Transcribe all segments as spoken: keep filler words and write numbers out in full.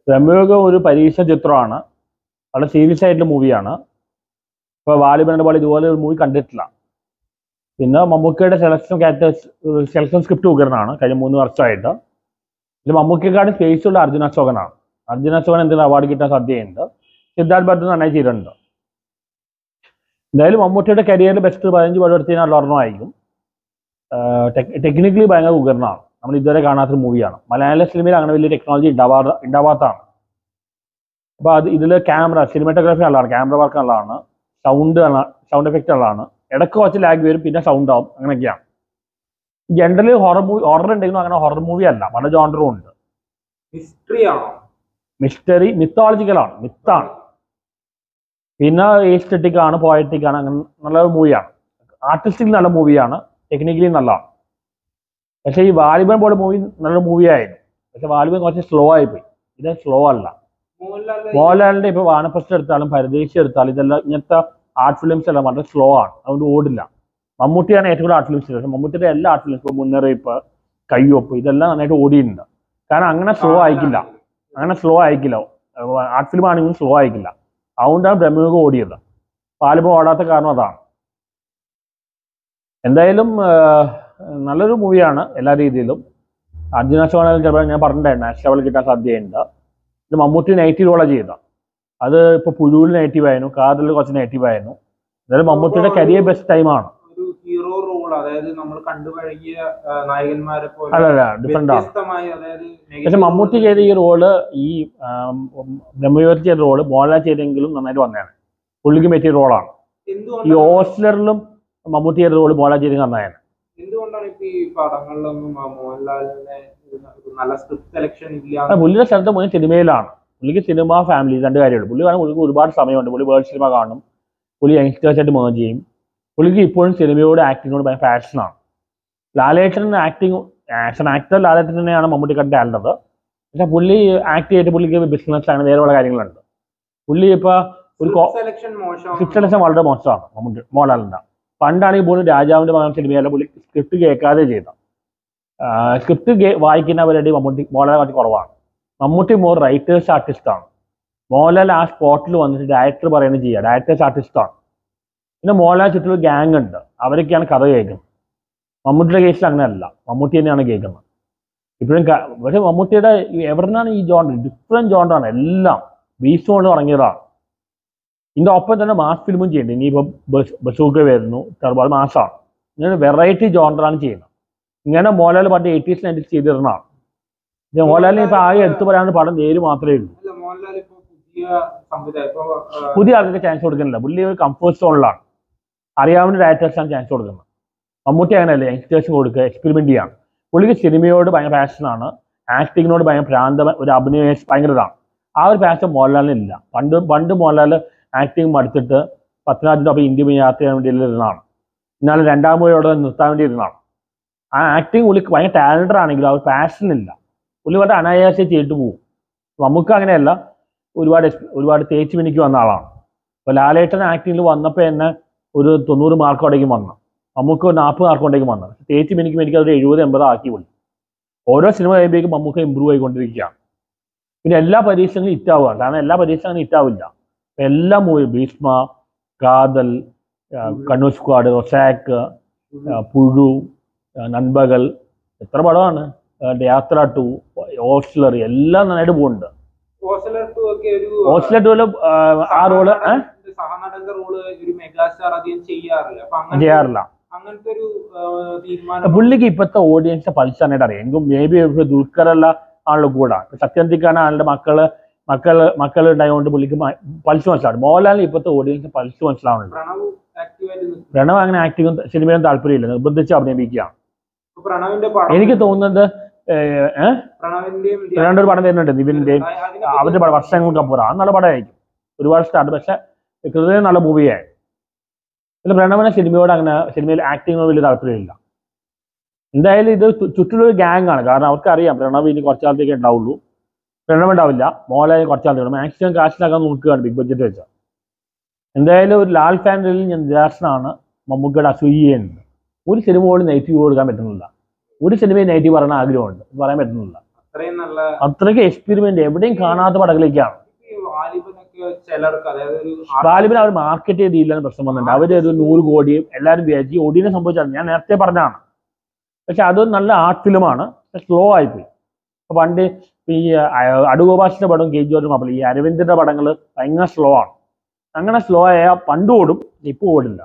ബ്രഹ്മയുഗം ഒരു പരീക്ഷ ചിത്രമാണ്. വളരെ സീരിയസ് ആയിട്ടുള്ള മൂവിയാണ്. ഇപ്പോൾ വാലിബന്റെ പോലെ ഇതുപോലെ ഒരു മൂവി കണ്ടിട്ടില്ല. പിന്നെ മമ്മൂക്കയുടെ സെലക്ഷൻ ക്യാരക്ടേഴ്സ് സെലക്ഷൻ സ്ക്രിപ്റ്റ് ഉഗ്രനാണ് കഴിഞ്ഞ മൂന്ന് വർഷമായിട്ട്. ഇതിൽ മമ്മൂക്കക്കാട് സ്പേസുള്ള അർജുന അശോകനാണ്. അർജുന അശോകൻ എന്തെങ്കിലും അവാർഡ് കിട്ടാൻ സാധ്യതയുണ്ട്. സിദ്ധാർത്ഥ് ഭട്ട് നന്നായി ചെയ്തിട്ടുണ്ട്. എന്തായാലും മമ്മൂട്ടിയുടെ കരിയറിൽ ബെസ്റ്റ് പതിനഞ്ച് പടം എടുത്ത് കഴിഞ്ഞാൽ ഒരെണ്ണമായിരിക്കും. ടെക്നിക്കലി ഭയങ്കര ഉഗ്രനാണ്. നമ്മൾ ഇതുവരെ കാണാത്തൊരു മൂവിയാണ്. മലയാള സിനിമയിൽ അങ്ങനെ വലിയ ടെക്നോളജി ഉണ്ടാവാ ഉണ്ടാവാത്തതാണ്. അപ്പോൾ അത് ഇതിൽ ക്യാമറ സിനിമാറ്റോഗ്രാഫി നല്ലതാണ്, ക്യാമറ വർക്ക് നല്ലതാണ്, സൗണ്ട് സൗണ്ട് എഫക്റ്റ് നല്ലതാണ്. ഇടയ്ക്ക് കുറച്ച് ലാഗ് വരും, പിന്നെ സൗണ്ട് ആവും, അങ്ങനെയൊക്കെയാണ്. ജനറലി ഹൊറർ മൂവി ഹൊറർ ഉണ്ടെങ്കിലും അങ്ങനെ ഹൊറർ മൂവി അല്ല, പല ജോണ്ടറും ഉണ്ട്. മിസ്റ്ററി ആണോ? മിസ്റ്ററി മിത്തോളജിക്കലാണ്, മിത്താണ്. പിന്നെ എസ്തെറ്റിക് ആണ്, പോയറ്റിക് ആണ്. അങ്ങനെ നല്ല മൂവിയാണ്. ആർട്ടിസ്റ്റിക് നല്ല മൂവിയാണ്, ടെക്നിക്കലി നല്ലതാണ്. പക്ഷേ ഈ വാലിബൻ പോലെ മൂവി നല്ല മൂവിയായിരുന്നു. പക്ഷെ വാലിബൻ കുറച്ച് സ്ലോ ആയിപ്പോയി. ഇത് സ്ലോ അല്ല. മോഹൻലാലിന്റെ ഇപ്പോൾ വാനപ്രസ്ഥം എടുത്താലും പരദേശി എടുത്താലും ഇതെല്ലാം ഇങ്ങനത്തെ ആർട്ട് ഫിലിംസ് എല്ലാം വളരെ സ്ലോ ആണ്, അതുകൊണ്ട് ഓടില്ല. മമ്മൂട്ടിയാണ് ഏറ്റവും കൂടുതൽ ആർട്ട് ഫിലിംസ്. പക്ഷേ മമ്മൂട്ടിയുടെ എല്ലാ ആർട്ട് ഫിലിംസ്, ഇപ്പോൾ മുന്നറിയിപ്പ്, കയ്യൊപ്പ്, ഇതെല്ലാം നന്നായിട്ട് ഓടിയിട്ടുണ്ട്. കാരണം അങ്ങനെ സ്ലോ ആയിക്കില്ല, അങ്ങനെ സ്ലോ ആയിക്കില്ല. ആർട്ട് ഫിലിം ആണെങ്കിലും സ്ലോ ആയിക്കില്ല. അതുകൊണ്ടാണ് ബ്രഹ്മയുഗം ഓടിയത്. വാലിബൻ ഓടാത്ത കാരണം അതാണ്. എന്തായാലും നല്ലൊരു മൂവിയാണ് എല്ലാ രീതിയിലും. അർജുന അശോകൻ ചിലപ്പോൾ ഞാൻ പറഞ്ഞിട്ടുണ്ടായിരുന്നു നാഷണൽ അവാർഡ് കിട്ടാൻ സാധ്യതയുണ്ട്. ഇത് മമ്മൂട്ടി നെഗറ്റീവ് റോളാണ് ചെയ്തത്. അത് ഇപ്പോൾ പുഴുവിൽ നെഗറ്റീവ് ആയിരുന്നു, കാതലിൽ കുറച്ച് നെഗറ്റീവ് ആയിരുന്നു. എന്തായാലും മമ്മൂട്ടിയുടെ കരിയർ ബെസ്റ്റ് ടൈമാണ്. ഹീറോ റോൾ, അതായത് നമ്മൾ കണ്ടുപഴകിയ നായകന്മാരെ പോലെ അല്ലല്ല, ഡിഫറെന്റ് ആണ്. പക്ഷെ മമ്മൂട്ടി ചെയ്ത ഈ റോള്, ഈ ബ്രഹ്മയുഗത്തിൽ ചെയ്ത റോള് മോഹൻലാൽ ചെയ്തെങ്കിലും നന്നായിട്ട് വന്നതാണ്. പുള്ളിക്ക് പറ്റിയ റോളാണ്. ഈ ഓസ്ലറിലും മമ്മൂട്ടി ചെയ്ത റോള് മോഹൻലാൽ ചെയ്തെങ്കിൽ നന്നായാണ്. എന്തുകൊണ്ടാണ് ഇപ്പൊ ഈ പടങ്ങളിലൊന്നും മോഹൻലാലിനെ നല്ല സ്ക്രിപ്റ്റ് സെലക്ഷൻ ഇല്ല? പുള്ളിയുടെ സ്ഥലത്ത് മുന്നേ സിനിമയിലാണ്. പുള്ളിക്ക് സിനിമ ഫാമിലി രണ്ട് കാര്യമുള്ളൂ. പുള്ളി കാണാൻ പുള്ളിക്ക് ഒരുപാട് സമയമുണ്ട്. പുള്ളി വേൾഡ് സിനിമ കാണും, പുള്ളി യങ്സ്റ്റേഴ്സായിട്ട് മേജ് ചെയ്യും. പുള്ളിക്ക് ഇപ്പോഴും സിനിമയോട് ആക്ടിങ്ങിനോട് ഭയങ്കര പാഷനാണ്. Lalettan acting action actor Lalettan തന്നെയാണ് മമ്മൂട്ടിക്കാരുടെ ടാലൻ്റ്. പക്ഷെ പുള്ളി ആക്ട് ചെയ്തിട്ട് പുള്ളിക്ക് ബിസിനസ്സാണ്, വേറെ പല കാര്യങ്ങളുണ്ട്. പുള്ളി ഇപ്പോൾ ഒരു സ്ക്രിപ്റ്റ് സെലക്ഷൻ വളരെ മോശമാണ് മമ്മൂട്ടി മോഹൻലാലിൻ്റെ. പണ്ടാണെങ്കിൽ പോലും രാജാവിൻ്റെ മകൻ സിനിമയല്ല പുള്ളി സ്ക്രിപ്റ്റ് കേൾക്കാതെ ചെയ്ത. സ്ക്രിപ്റ്റ് വായിക്കുന്നവരുടെ മമ്മൂട്ടി മോഹൻലാൽ കുറച്ച് കുറവാണ്. മമ്മൂട്ടി മോർ റൈറ്റേഴ്സ് ആർട്ടിസ്റ്റാണ്. മോഹൻലാൽ ആ സ്പോട്ടിൽ വന്നിട്ട് ഡയറക്ടർ പറയുന്നത് ചെയ്യുക, ഡയറക്ടേഴ്സ് ആർട്ടിസ്റ്റാണ്. പിന്നെ മോഹൻലാൽ ചുറ്റും ഗ്യാങ് ഉണ്ട്, അവരൊക്കെയാണ് കഥ കേൾക്കുന്നത്. മമ്മൂട്ടിയുടെ കേസിൽ അങ്ങനെയല്ല, മമ്മൂട്ടി തന്നെയാണ് കേൾക്കുന്നത് ഇപ്പോഴും. പക്ഷേ മമ്മൂട്ടിയുടെ എവിടുന്നാണ് ഈ ജോണ്ടർ, ഡിഫറെൻറ്റ് ജോണ്ടറാണ് എല്ലാം. ബീസ്റ്റ് കൊണ്ട് തുടങ്ങിയതാണ്. ഇതിൻ്റെ ഒപ്പം തന്നെ മാസ് ഫിലിമും ചെയ്യുന്നുണ്ട്. ഇനിയിപ്പോൾ ബസ് ബസൂക്ക വരുന്നു, ടർബോൾ മാസാണ്. ഇങ്ങനെ വെറൈറ്റി ജോണ്ടറാണ് ചെയ്യുന്നത്. ഇങ്ങനെ മോഹൻലാൽ പണ്ട് എയ്റ്റീസ് നയൻറ്റീസ് ചെയ്തിരുന്നതാണ്. മോഹൻലാലിന് ഇപ്പൊ ആകെ എടുത്തു പറയാനുള്ള പടം നേര് മാത്രമേ ഉള്ളൂ. പുതിയ ആൾക്കൊക്കെ ചാൻസ് കൊടുക്കുന്നില്ല. പുള്ളി ഒരു കംഫേർട്ട് സോണിലാണ്. അറിയാവുന്ന ഡയറക്ടേഴ്സാണ് ചാൻസ് കൊടുക്കുന്നത്. മമ്മൂട്ടി അങ്ങനെയല്ല, യങ്സ്റ്റേഴ്സ് കൊടുക്കുക, എക്സ്പെരിമെന്റ് ചെയ്യാം. പുള്ളിക്ക് സിനിമയോട് ഭയങ്കര പാഷനാണ്, ആക്ടിങ്ങിനോട് ഭയങ്കര ഭ്രാന്ത, ഒരു അഭിനയ ഭയങ്കര ഇതാണ്. ആ ഒരു പാഷൻ മോഹൻലാലിനില്ല. പണ്ട് പണ്ട് മോഹൻലാൽ ആക്ടിങ് മടുത്തിട്ട് പത്തനാപുരത്ത് അപ്പോൾ ഇന്ത്യ യാത്ര ചെയ്യാൻ വേണ്ടി ഇരുന്നതാണ്. എന്നാൽ രണ്ടാം മൂവിയോടെ നിർത്താൻ വേണ്ടി ഇരുന്നതാണ്. ആ ആക്ടിങ് പുള്ളിക്ക് ഭയങ്കര ടാലൻ്റഡ് ആണെങ്കിലും ആ ഒരു പാഷനില്ല. പുള്ളി വളരെ അനായാസം ചെയ്തിട്ട് പോകും. നമുക്ക് അങ്ങനെയല്ല, ഒരുപാട് ഒരുപാട് തേച്ച് മിനിക്ക് വന്ന ആളാണ്. ഇപ്പോൾ ലാലേട്ടൻ ആക്ടിങ്ങിൽ വന്നപ്പോൾ തന്നെ ഒരു തൊണ്ണൂറ് മാർക്കോടേക്കും വന്നു, നമുക്ക് ഒരു നാൽപ്പത് മാർക്കോടേക്കും വന്നു. തേച്ച് മിനിക്ക് എനിക്ക് അതൊരു എഴുപത് എൺപത് ആക്കി പോയി. ഓരോ സിനിമ കഴിയുമ്പോഴേക്കും നമുക്ക് ഇമ്പ്രൂവ് ആയിക്കൊണ്ടിരിക്കുകയാണ്. പിന്നെ എല്ലാ പരീക്ഷകളും ഹിറ്റാവുകയാണ്. കാരണം എല്ലാ പരീക്ഷകളും ഹിറ്റാവില്ല. എല്ലാ മൂവി ഭീഷ്മ, കാതൽ, കണ്ണൂർ സ്ക്വാഡ്, റൊസാക്ക്, പുഴു, നൻപകൽ, എത്ര പടമാണ്, യാത്ര ടു, ഓസ്ലർ, എല്ലാം നന്നായിട്ട് പോകുന്നുണ്ട്. ഓസ്ലർ ടൂല് ആ റോള് ചെയ്യാറില്ല. പുള്ളിക്ക് ഇപ്പോഴത്തെ ഓഡിയൻസിന്റെ പൾസ് നന്നായിട്ട് അറിയാം. എനിക്ക് മേ ബി ദുൽഖറല്ല ആളുടെ കൂടെ സത്യന്തിക്കാണ് ആളുടെ മക്കള് മക്കള് മക്കൾ ഉണ്ടായതുകൊണ്ട് പുള്ളിക്ക് പൾസ് മനസ്സിലാവും. മോഹൻലാലിന് ഇപ്പോഴത്തെ ഓഡിയൻസ് പൾസ് മനസ്സിലാവുന്നുണ്ട്. പ്രണവ് അങ്ങനെ ആക്ടിങ്ങും സിനിമയിലും താല്പര്യമില്ല, നിർബന്ധിച്ച് അഭിനയിപ്പിക്കുകയാണ്. എനിക്ക് തോന്നുന്നത് പ്രണവിന്റെ ഒരു പടം വരുന്നുണ്ട്, നിവിന്റെയും അവരുടെ പടം വർഷങ്ങൾക്ക് അപ്പുറം. അത് നല്ല പടമായിരിക്കും, ഒരുപാട് സ്റ്റാർട്ട്. പക്ഷെ ഹൃദയം നല്ല മൂവിയായി. പിന്നെ പ്രണവിനെ സിനിമയോട് അങ്ങനെ സിനിമയിൽ ആക്ടിങ്ങിനോട് വലിയ താല്പര്യമില്ല. എന്തായാലും ഇത് ചുറ്റുള്ളൊരു ഗ്യാങ് ആണ്. കാരണം അവർക്കറിയാം പ്രണവ് ഇനി കുറച്ച് കാലത്തേക്ക് ഉണ്ടാവുള്ളൂ. പ്രണവ് ഉണ്ടാവില്ല, മോഹൻലാൽ കുറച്ച് കാലത്തേക്ക് മാക്സിമം കാശിലാക്കാൻ നോക്കുകയാണ് ബിഗ് ബഡ്ജറ്റ് വെച്ച്. എന്തായാലും ഒരു ലാൽ ഫാനിൽ ഞാൻ നിരാശനാണ്. മമ്മൂക്കയുടെ അസൂയുണ്ട്. ഒരു സിനിമ പോലും നെഗറ്റീവ് കൊടുക്കാൻ പറ്റുന്നില്ല. ഒരു സിനിമയും നെഗറ്റീവ് പറയാൻ ആഗ്രഹമുണ്ട്, പറയാൻ പറ്റുന്നില്ല. അത്രയും നല്ല അത്രയ്ക്ക് എക്സ്പെരിമെന്റ് എവിടെയും കാണാത്ത പടങ്ങളിലേക്കാണ്. ചിലർക്ക് അതായത് ഒരു ഗാലിബിനെ അവർ മാർക്കറ്റ് ചെയ്തില്ലെന്ന് പ്രശ്നം വന്നിട്ടുണ്ട്. അവര് ഒരു നൂറ് കോടിയും എല്ലാവരും വിചാരിച്ചു ഒടിനെ സംഭവിച്ചത് ഞാൻ നേരത്തെ പറഞ്ഞതാണ്. പക്ഷെ അത് നല്ല ആർട്ട് ഫിലിമാണ്, സ്ലോ ആയിപ്പോയി. അപ്പൊ പണ്ട് ഈ അടൂബാസിന്റെ പടം കെ ജി ജോർജ് മാപ്പിള, ഈ അരവിന്ദിന്റെ പടങ്ങൾ ഭയങ്കര സ്ലോ ആണ്. അങ്ങനെ സ്ലോ ആയ പണ്ട് ഓടും, ഇപ്പൊ ഓടില്ല.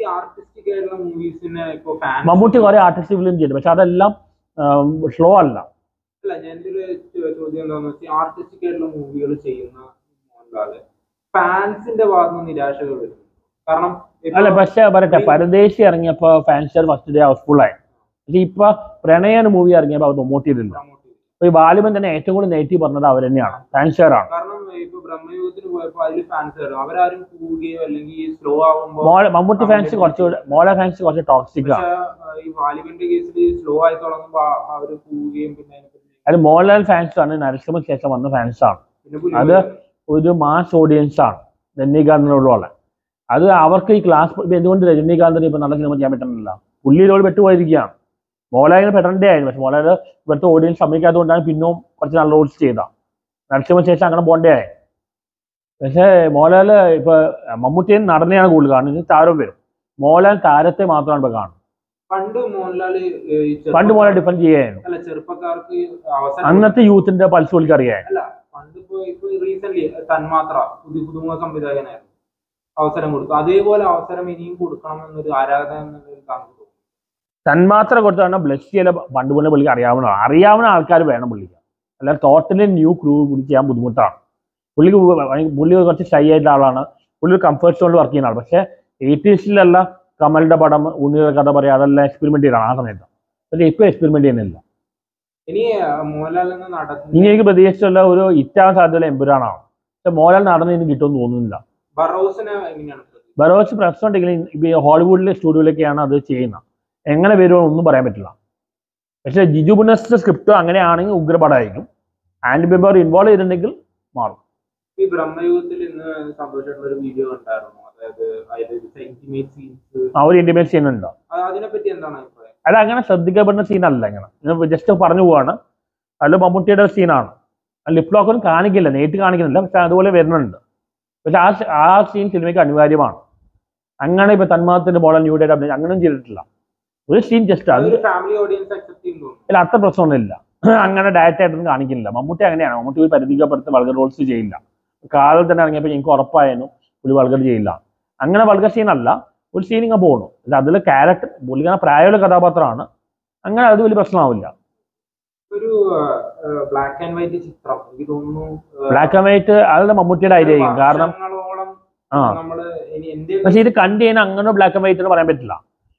മമ്മൂട്ടി കുറെ ആർട്ടിസ്റ്റ് ഫിലിം ചെയ്തു, പക്ഷെ അതെല്ലാം സ്ലോ അല്ല. അല്ല ഞാൻ ചോദ്യം എന്താണെന്ന് വെച്ചാൽ ആർട്ടിസ്റ്റിക് ആയിട്ടുള്ള മൂവികൾ ചെയ്യുന്ന ഫാൻസിന്റെ ഭാഗത്ത് നിന്ന് നിരാശകൾ വരും. കാരണം അല്ല പക്ഷെ പറയട്ടെ, പരദേശി ഇറങ്ങിയപ്പോ ഫാൻസ് ഫസ്റ്റ് ഡേ ഹൗസ്ഫുൾ ആയി. പക്ഷെ ഇപ്പൊ പ്രണയൻ മൂവി ഇറങ്ങിയപ്പോ അവർ പ്രൊമോട്ട് ചെയ്തില്ല. അപ്പൊ ഈ ബാലുമൻ തന്നെ ഏറ്റവും കൂടുതൽ നെഗറ്റീവ് പറഞ്ഞത് അവർ തന്നെയാണ്, ഫാൻസുകാരാണ്. കാരണം ഇപ്പൊ ബ്രഹ്മയുഗത്തിന് പോയപ്പോ അതിൽ ഫാൻസുകാരും അവരാരും പോവുകയോ അല്ലെങ്കിൽ സ്ലോ ആകുമ്പോൾ മമ്മൂട്ടി ഫാൻസ് കുറച്ചുകൂടെ, മോള ഫാൻസ് കുറച്ച് ടോക്സിക് ആണ്. ഈ ബാലുവിന്റെ കേസിൽ സ്ലോ ആയി തുടങ്ങുമ്പോ അവര് പോവുകയും പിന്നെ അത് മോഹൻലാൽ ഫാൻസ് ആണ്, നരസിംഹയ്ക്ക് ശേഷം വന്ന ഫാൻസ് ആണ്. അത് ഒരു മാസ് ഓഡിയൻസ് ആണ് രജനീകാന്തിനോടുള്ള. അത് അവർക്ക് ഈ ക്ലാസ് എന്തുകൊണ്ട് രജനീകാന്തിന് ഇപ്പൊ നല്ല സിനിമ ചെയ്യാൻ പറ്റുന്നില്ല? പുള്ളിയിലോട് പെട്ടുപോയിരിക്കുകയാണ്. മോഹൻലാലിന് പെടേണ്ടേ ആയിരുന്നു, പക്ഷെ മോഹൻലാൽ ഇവിടുത്തെ ഓഡിയൻസ് സമ്മതിക്കാത്തതുകൊണ്ടാണ് പിന്നെയും കുറച്ച് നല്ല റോൾസ് ചെയ്ത. നരസിംഹയ്ക്ക് ശേഷം അങ്ങനെ പോകണ്ടേ ആയി. പക്ഷേ മോഹൻലാൽ ഇപ്പൊ മമ്മൂട്ടിയെ നടനെയാണ് കൂടുതൽ കാണുന്നത്, താരം വരും. മോഹൻലാൽ താരത്തെ മാത്രമാണ് ഇപ്പൊ കാണുന്നത്. പണ്ട് മോഹൻലാൽ പണ്ട് മോഹൻലാൽ ഡിഫെൻഡ് ചെയ്യായിരുന്നു. അല്ല ചെറുപ്പക്കാർക്ക് അന്നത്തെ യൂത്തിന്റെ പൾസ് വിളിക്ക് അറിയാൻ. അല്ല പണ്ട് ഇപ്പൊ ഇപ്പൊ റീസെന്റ് തന്മാത്ര പുതിയ പുതുമുഖ സംവിധായകനായിരുന്നു, അവസരം കൊടുത്തു. അതേപോലെ അവസരം ഇനിയും കൊടുക്കണം എന്നൊരു ആരാധന എന്നൊരു കാണുന്നു. തന്മാത്ര കൊടുത്താണ് ബ്ലസ് ചെയ്യല പണ്ട് പോലെ പുള്ളിക്ക് അറിയാവുന്ന അറിയാവുന്ന ആൾക്കാർ വേണം പുള്ളിക്ക്. അല്ലാതെ ടോട്ടലി ന്യൂ ക്രൂ പുള്ളി ചെയ്യാൻ ബുദ്ധിമുട്ടാണ്. പുള്ളിക്ക് പുള്ളി കുറച്ച് ഷൈ ആയിട്ടുള്ള ആളാണ്, പുള്ളി ഒരു കംഫർട്ട് സോണിൽ വർക്ക് ചെയ്യുന്ന ആൾ. പക്ഷെ എയ്റ്റീസിലല്ല കമലിന്റെ പടം, ഉണ്ണിയുടെ കഥ പറയാം, അതെല്ലാം എക്സ്പെരിമെന്റ് ചെയ്യണം ആ സമയത്ത്. പക്ഷെ ഇപ്പൊ എക്സ്പെരിമെന്റ് ചെയ്യുന്നില്ല. ഇനി മോഹൻലാൽ ഇനി എനിക്ക് പ്രതീക്ഷിച്ചുള്ള ഒരു ഇറ്റാൻ സാധ്യതയുള്ള എമ്പുരാനാണ്. പക്ഷെ മോഹൻലാൽ നടന്ന് ഇനി കിട്ടുമെന്ന് തോന്നുന്നില്ല. ബറോസ് പ്രശ്നം ഉണ്ടെങ്കിൽ ഹോളിവുഡിലെ സ്റ്റുഡിയോയിലൊക്കെയാണ് അത് ചെയ്യുന്നത്. എങ്ങനെ വരുമോ ഒന്നും പറയാൻ പറ്റില്ല. പക്ഷെ ജിജു ബുനസിന്റെ സ്ക്രിപ്റ്റ് അങ്ങനെയാണെങ്കിൽ ഉഗ്രപടമായിരിക്കും. ആൻഡ് ബെമ്പർ ഇൻവോൾവ് ചെയ്തിട്ടുണ്ടെങ്കിൽ മാറും. ഈ ബ്രഹ്മയുഗത്തിൽ ഇന്ന് സന്തോഷമായിട്ടുള്ള ഒരു വീഡിയോ കണ്ടായിരുന്നു, അതായത് ആ ഒരു ഇന്റിമേറ്റ് സീൻ ഉണ്ടോ? അതിനെപ്പറ്റി എന്താണ് അഭിപ്രായം? അത് അങ്ങനെ ശ്രദ്ധിക്കപ്പെടുന്ന സീനല്ല, ഇങ്ങനെ ജസ്റ്റ് പറഞ്ഞു പോവാണ്. അതിൽ മമ്മൂട്ടിയുടെ സീനാണ്. ലിപ് ലോക്കൊന്നും കാണിക്കില്ല, നേരിട്ട് കാണിക്കുന്നില്ല, പക്ഷെ അതുപോലെ വരുന്നുണ്ട്. പക്ഷെ ആ ആ സീൻ സിനിമയ്ക്ക് അനിവാര്യമാണ്. അങ്ങനെ ഇപ്പൊ തന്മാത്രത്തിന്റെ മോഡൽ ന്യൂ ഡേറ്റ് അപ്ഡേറ്റ് അങ്ങനെയും ചെയ്തിട്ടില്ല. ഒരു സീൻ ജസ്റ്റ് അത് അല്ല, അത്ര പ്രശ്നമൊന്നുമില്ല. അങ്ങനെ ഡയറക്റ്റ് ആയിട്ടൊന്നും കാണിക്കുന്നില്ല. മമ്മൂട്ടി അങ്ങനെയാണ്. മമ്മൂട്ടി ഒരു പരിധിക്കപ്പെടുത്ത് വൾഗർ റോൾസ് ചെയ്യില്ല. കാലിൽ തന്നെ ഇറങ്ങിയപ്പോൾ എനിക്ക് ഉറപ്പായിരുന്നു പുള്ളി വൾഗർ ചെയ്യില്ല. അങ്ങനെ വൾഗർ സീനല്ല, ഒരു സീൻ ഇങ്ങനെ പോകണം. അതിലെ ക്യാരക്ടർ പുള്ളിങ്ങനെ പ്രായമുള്ള കഥാപാത്രമാണ്. അങ്ങനെ അത് വലിയ പ്രശ്നമാവില്ല. ഒരു ബ്ലാക്ക് ആൻഡ് വൈറ്റ് ചിത്രം എനിക്ക് തോന്നുന്നു, ബ്ലാക്ക് ആൻഡ് വൈറ്റ് അതിന്റെ മമ്മൂട്ടിയുടെ ഐഡിയ ആയിരിക്കും. കാരണം ആ പക്ഷെ ഇത് കണ്ടു കഴിഞ്ഞാൽ അങ്ങനെ ബ്ലാക്ക് ആൻഡ് വൈറ്റ് എന്ന് പറയാൻ പറ്റില്ല.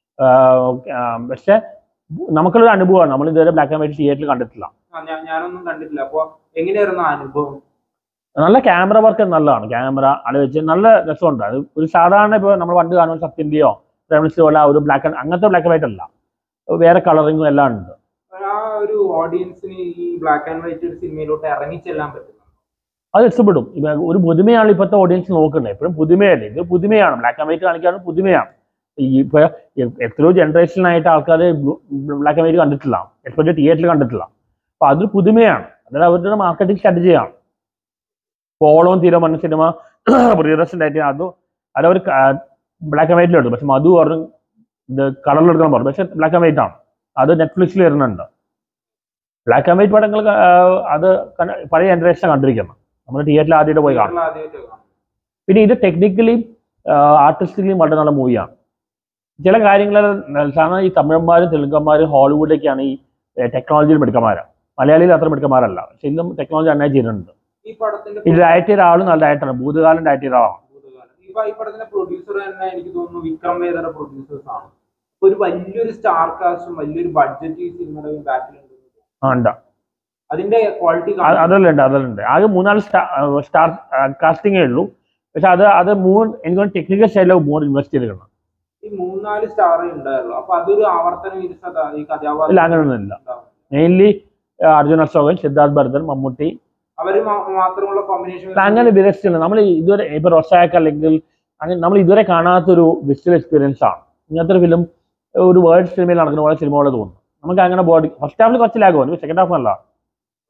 പക്ഷെ നമുക്കുള്ളൊരു അനുഭവമാണ്. നമ്മൾ ഇതുവരെ ബ്ലാക്ക് ആൻഡ് വൈറ്റ് തിയേറ്ററിൽ കണ്ടിട്ടില്ല. ഞാനൊന്നും കണ്ടിട്ടില്ല. അപ്പൊ എങ്ങനെയായിരുന്നു അനുഭവം? നല്ല ക്യാമറ വർക്ക് നല്ലതാണ്. ക്യാമറ അത് വെച്ച് നല്ല രസമുണ്ട്. അത് ഒരു സാധാരണ ഇപ്പോൾ നമ്മൾ പണ്ട് കാണുന്ന സത്യന്റെയോ പ്രേംസിയോ പോലെ ഒരു ബ്ലാക്ക് ആൻഡ് അങ്ങനത്തെ ബ്ലാക്ക് ആൻഡ് വൈറ്റ് അല്ല, വേറെ കളറിങ്ങും എല്ലാം ഉണ്ട്. ആ ഒരു ഓഡിയൻസിന് ഈ ബ്ലാക്ക് ആൻഡ് വൈറ്റ് ഒരു സിനിമയിലോട്ട് ഇറങ്ങിച്ചെല്ലാൻ പറ്റും, അത് ഇഷ്ടപ്പെടും. ഒരു പുതുമയാണ് ഇപ്പോഴത്തെ ഓഡിയൻസ് നോക്കുന്നത്. എപ്പോഴും പുതുമയല്ലേ, ഇത് പുതുമയാണ്. ബ്ലാക്ക് ആൻഡ് വൈറ്റ് കാണിക്കാനും പുതുമയാണ്. ഈ ഇപ്പൊ എത്രയോ ജനറേഷനായിട്ട് ആൾക്കാർ ബ്ലാക്ക് ആൻഡ് വൈറ്റ് കണ്ടിട്ടില്ല, എസ്പെഷ്യലി തിയേറ്ററിൽ കണ്ടിട്ടില്ല. അപ്പൊ അതൊരു പുതുമയാണ്. അതായത് അവരുടെ മാർക്കറ്റിംഗ് സ്ട്രാറ്റജിയാണ്. പോളവും തീരുമാന സിനിമ പ്രിയദർശൻ ആയിട്ട് അതും അതവർ ബ്ലാക്ക് ആൻഡ് വൈറ്റിലുണ്ട്. പക്ഷെ മധു പറഞ്ഞു ഇത് കളറിലെടുക്കാൻ പറഞ്ഞു. പക്ഷെ ബ്ലാക്ക് ആൻഡ് വൈറ്റ് ആണ്. അത് നെറ്റ്ഫ്ലിക്സിൽ വരുന്നുണ്ട്. ബ്ലാക്ക് ആൻഡ് വൈറ്റ് പടങ്ങൾ അത് പഴയ ജനറേഷൻ കണ്ടിരിക്കണം. നമ്മൾ തിയേറ്ററിൽ ആദ്യമായിട്ട് പോയി കാണും. പിന്നെ ഇത് ടെക്നിക്കലി ആർട്ടിസ്റ്റിക്കലിയും വളരെ നല്ല മൂവിയാണ്. ചില കാര്യങ്ങൾ സാധാരണ ഈ തമിഴന്മാരും തെലുങ്കന്മാരും ഹോളിവുഡിലേക്കാണ് ഈ ടെക്നോളജിയിൽ മിടുക്കന്മാരാണ്. മലയാളിയിൽ അത്ര മിടുക്കന്മാരല്ല. പക്ഷെ ഇന്നും ടെക്നോളജി നന്നായി ചെയ്തിട്ടുണ്ട്. ഈ ഡയറക്റ്റ് ചെയ്ത ആളും നല്ല ഡയറക്ടറാണ്. ഭൂതകാലം ഡയറക്റ്റ് ചെയ്ത ആളാണ്. ഈ പടത്തിന്റെ പ്രൊഡ്യൂസർ തന്നെ എനിക്ക് തോന്നുന്നു വിക്രം വേദയുടെ പ്രൊഡ്യൂസേഴ്സ് ആണ്. ഒരു വലിയൊരു സ്റ്റാർ കാസ്റ്റും വലിയൊരു ബഡ്ജറ്റ് ഈ സിനിമയുടെ ബാക്കിലുണ്ട്. ആ ഉണ്ട്. അതിന്റെ ക്വാളിറ്റി അതെല്ലാം ഉണ്ട്, അതെല്ലാം ഉണ്ട്. ആകെ മൂന്നാല് സ്റ്റാർ കാസ്റ്റിംഗേ ഉള്ളൂ. പക്ഷെ അത് അത് മൂന്ന് എനിക്ക് ടെക്നിക്കൽ സൈഡിൽ മൂന്ന് ഇൻവെസ്റ്റ് ചെയ്തിട്ടുണ്ട്. ഈ മൂന്നാല് സ്റ്റാറേ ഉണ്ടായുള്ളൂ. അപ്പൊ അതൊരു ആവർത്തനം ഈ കഥാപാത്രം ഇല്ല, അങ്ങനെയൊന്നുമില്ല. മെയിൻലി അർജുൻ അശോകൻ, സിദ്ധാർത്ഥ് ഭരതൻ, മമ്മൂട്ടി അവര് മാത്രമുള്ള കോമ്പിനേഷൻ അങ്ങനെ വിരസിച്ചില്ല. നമ്മൾ ഇതുവരെ ഇപ്പൊ റൊസാക്ക് അല്ലെങ്കിൽ അങ്ങനെ നമ്മൾ ഇതുവരെ കാണാത്തൊരു വിഷ്വൽ എക്സ്പീരിയൻസ് ആണ്. ഇങ്ങനത്തെ ഒരു ഫിലിം ഒരു വേൾഡ് സിനിമയിൽ നടക്കുന്ന പോലെ സിനിമ പോലെ തോന്നുന്നു നമുക്ക്. അങ്ങനെ ബോഡി ഫസ്റ്റ് ഹാഫിൽ കുറച്ച് ലാഗ് വന്നു, സെക്കൻഡ് ഹാഫ് അല്ല.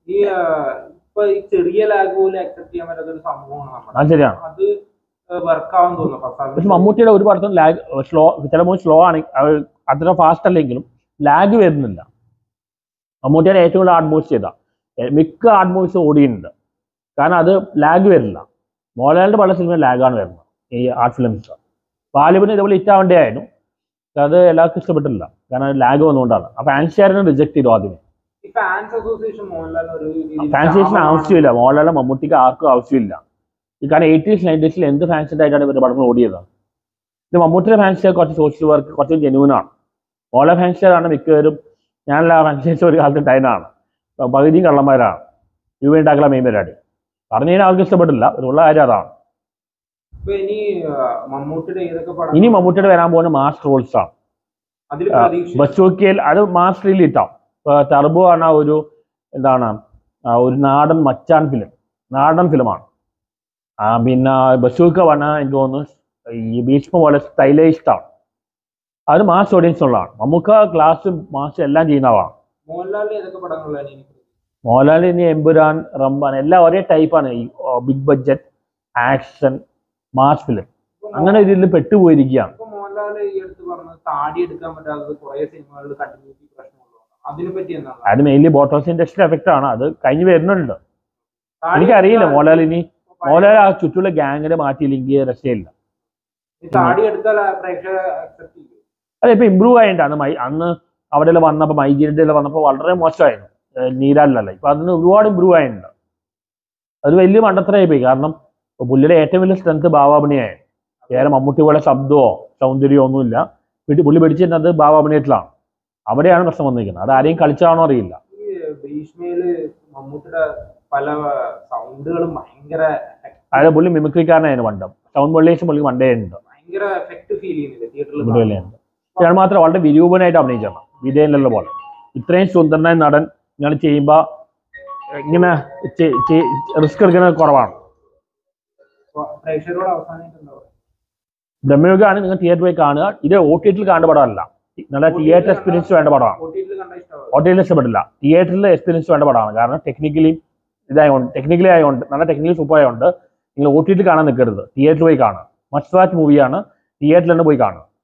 ഈ ഇപ്പൊ ഈ ചെറിയ ലാഗ് പോലും അക്സെപ്റ്റ് ചെയ്യാൻ പറ്റാത്ത ഒരു സംഭവമാണ് നമ്മുടെ. അത് ശരിയാണ്. അത് വർക്ക് ആവാൻ തോന്നുന്നു. പക്ഷെ മമ്മൂട്ടിയുടെ ഒരു പടത്തും ലാഗ് സ്ലോ, ചില മൂവി സ്ലോ ആണ്, അത്ര ഫാസ്റ്റ് അല്ലെങ്കിലും ലാഗ് വരുന്നില്ല. മമ്മൂട്ടിയുടെ ഏറ്റവും കൂടുതൽ ആർട്ട് മൂവ്സ് ചെയ്ത മിക്ക ആർട്ട് മൂവ്സ് ഓടിയുന്നുണ്ട്, കാരണം അത് ലാഗ് വരില്ല. മോഹൻലാലിന്റെ പല സിനിമ ലാഗാണ് വരുന്നത് ഈ ആർട്ട് ഫിലിംസ്. ബാലിവുഡിന് ഇതുപോലെ ഹിറ്റാവേണ്ടതായിരുന്നു, അത് എല്ലാവർക്കും ഇഷ്ടപ്പെട്ടില്ല, കാരണം ലാഗ് വന്നുകൊണ്ടാണ്. ആ ഫാൻസുകാരനെ റിജക്ട് ചെയ്തു ആദ്യമേ. ഫാൻസേഷൻ ആവശ്യമില്ല, മോഹൻലാലിന് മമ്മൂട്ടിക്ക് ആർക്കും ആവശ്യമില്ല. കാരണം എയ്റ്റീസ് നയൻറ്റീസിൽ എന്ത് ഫാൻസിൻ്റെ ആയിട്ടാണ് ഇവരുടെ പടങ്ങൾ ഓടിയത്. ഇത് മമ്മൂട്ടിയുടെ ഫാൻസ് കുറച്ച് സോഷ്യൽ വർക്ക് കുറച്ച് ജെന്യൂനാണ്. മോഹൻലാൽ ഫാൻസുകാരാണ് മിക്കവരും. ഞാനെല്ലാ ഫാൻസേഴ്സ് ഒരു കാലത്ത് ടൈനാണ്, പകുതിയും കള്ളന്മാരാണ്. രൂപ ഉണ്ടാക്കല മെയിൻ പരിപാടി പറഞ്ഞു കഴിഞ്ഞാൽ ആൾക്ക് ഇഷ്ടപ്പെട്ടില്ല, ഒരുള്ള കാര്യം അതാണ്. ഇനി മമ്മൂട്ടിയുടെ വരാൻ പോകുന്ന മാസ് റോൾസ് ആണ്. ബച്ചോക്കിയൽ അത് മാസ് റിലീറ്റാവും. ഇപ്പോൾ ടർബോ ആണ് ഒരു എന്താണ് ഒരു നാടൻ മച്ചാൻ ഫിലിം, നാടൻ ഫിലിമാണ്. പിന്നെ ബസൂക്ക പറഞ്ഞാൽ എനിക്ക് തോന്നുന്നു ഈ ഭീഷ്മ പോലെ സ്റ്റൈലൈസ്ഡ് ആണ്. അത് മാസ് ഓഡിയൻസ് ഉള്ളതാണ്. നമുക്ക് ക്ലാസ് മാസ് എല്ലാം ചെയ്യുന്നതാണ്. മോഹൻലാൽ ഇനി എമ്പുരാൻ, റംബാൻ എല്ലാം ഒരേ ടൈപ്പാണ്. ഈ big budget action mass film അങ്ങനെ ഇതിൽ പെട്ടുപോയിരിക്കുകയാണ്. അത് മെയിൻലി ബോട്ടോക്സ് ഇൻഡസ്ട്രി എഫക്റ്റ് ആണ്. അത് കഴിഞ്ഞ് വരുന്നുണ്ട്. എനിക്കറിയില്ല മോഹൻലാൽ ഇനി മോഹൻലാൽ ആ ചുറ്റുള്ള ഗാങ്ങിനെ മാറ്റിയില്ലെങ്കിൽ രക്ഷയില്ല. അതെ, ഇപ്പൊ ഇമ്പ്രൂവ് ആയിട്ടുണ്ട്. അന്ന് മൈ അന്ന് അവിടെ വന്നപ്പോൾ മൈജീരിയുടെ വന്നപ്പോൾ വളരെ മോശമായിരുന്നു നീരാലിലല്ല. ഇപ്പൊ അതിന് ഒരുപാട് ഇമ്പ്രൂവ് ആയിട്ടുണ്ട്. അത് വലിയ മണ്ടത്തരമായി പോയി. കാരണം പുള്ളിയുടെ ഏറ്റവും വലിയ സ്ട്രെങ്ത് ഭാവാഭിനയായി. വേറെ മമ്മൂട്ടി പോലെ ശബ്ദമോ സൗന്ദര്യമോ ഒന്നുമില്ല. പുള്ളി പിടിച്ചിരുന്നത് ഭാവാഭിനയത്തിലാണ്. അവിടെയാണ് പ്രശ്നം വന്നിരിക്കുന്നത്. അത് ആരെയും കളിച്ചാണോ അറിയില്ല. അതായത് പുള്ളി മിമിക്രിക്കാരനായിരുന്നു പണ്ട്. സൗണ്ട് മോഡുലേഷൻ പുള്ളി പണ്ടേ ഉണ്ട്. ഞാൻ മാത്രം വളരെ വിരൂപനായിട്ട് അഭിനയിച്ചാണ് വിജയനിലുള്ള പോലെ. ഇത്രയും സുന്ദരനായ നടൻ നിങ്ങൾ ചെയ്യുമ്പോൾ ഇങ്ങനെ റിസ്ക് എടുക്കുന്നത് കുറവാണ്. ബ്രഹ്മയുഗമാണ് നിങ്ങൾ തിയേറ്ററിൽ പോയി കാണുക. ഇത് ഒ ടി ടിയിൽ കാണേണ്ട പടമല്ല, നല്ല തിയേറ്റർ എക്സ്പീരിയൻസ് വേണ്ട പടമാണ്. ഒ ടി ടിയിൽ ഇഷ്ടപ്പെട്ടില്ല, തിയേറ്ററിൽ എക്സ്പീരിയൻസ് വേണ്ട പടമാണ്. കാരണം ടെക്നിക്കലി ഇതായതുകൊണ്ട് ടെക്നിക്കലി ആയതുകൊണ്ട് നല്ല ടെക്നിക്കലി സൂപ്പർ ആയതുകൊണ്ട് നിങ്ങൾ ഒ ടി ടി കാണാൻ നിൽക്കരുത്, തിയേറ്ററിൽ പോയി കാണുക. മസ്റ്റ് വാച്ച് മൂവിയാണ്, തിയേറ്ററിൽ തന്നെ പോയി കാണുക.